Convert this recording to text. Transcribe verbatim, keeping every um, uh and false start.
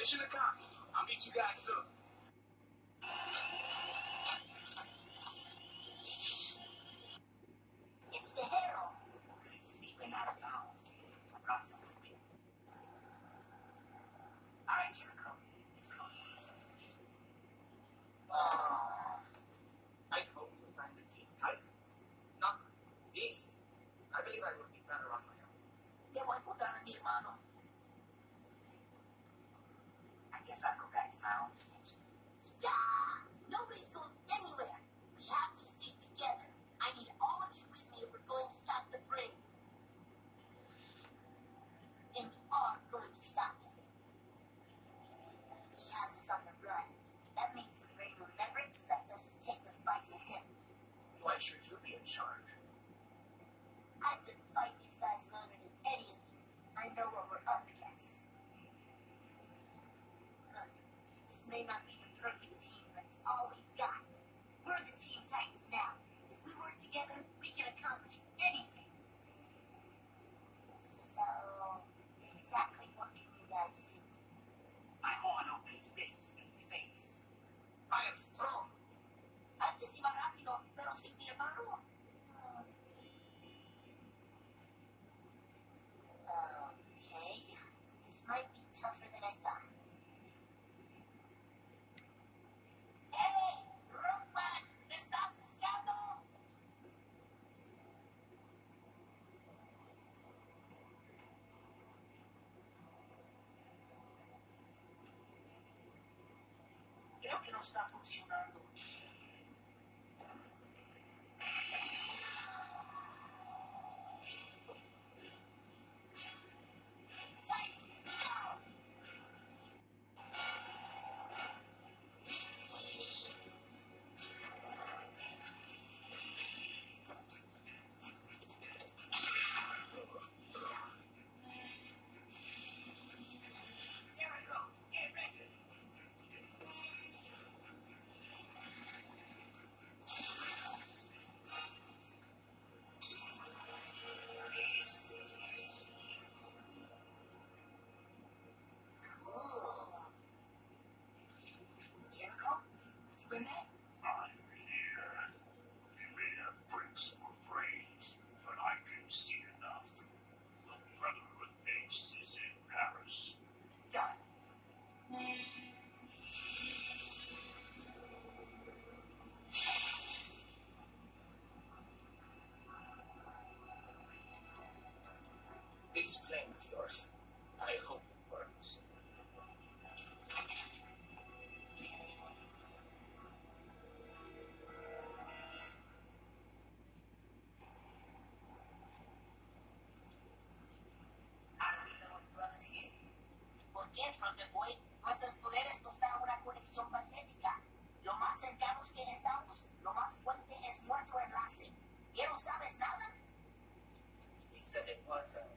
Mission accomplished. I'll meet you guys soon. It's the Herald. Good to see we're not alone. I brought something with me. All right, Jericho. Let's go. Uh, I hope to find the Teen Titans. Not this. I believe I would be better on my own. Te voy a encontrar a mi hermano. I guess I'll go back to my own dimension. Stop! Nobody's going anywhere. We have to stick together. I need all of you with me if we're going to stop the Brain. And we are going to stop him. He has us on the run. That means the Brain will never expect us to take the fight to him. Why should you be in charge? I've been fighting these guys longer than any of you. I know what we're up against. Look, this may not be the perfect team, but it's all we've got. We're the Teen Titans now. If we work together, we can accomplish anything. So, exactly what can you guys do? My horn opens space and space. I am strong. Antes iba rápido, pero sin mi hermano. Okay, this might be tougher than I thought. Hey, Rockman, ¿me estás pescando? Creo que no está funcionando. Jericho, get ready. Cool. Jericho, you in there? I'm here. You may have bricks or brains, but I can see enough. The Brotherhood base is in Paris. Done. This plan of yours, I hope it works. How do we know if brother's here? ¿Por qué, Thunder Boy? Nuestros poderes nos dan una conexión magnética. Lo más cercanos que estamos, lo más fuerte es nuestro enlace. ¿Ya no sabes nada? He said it was a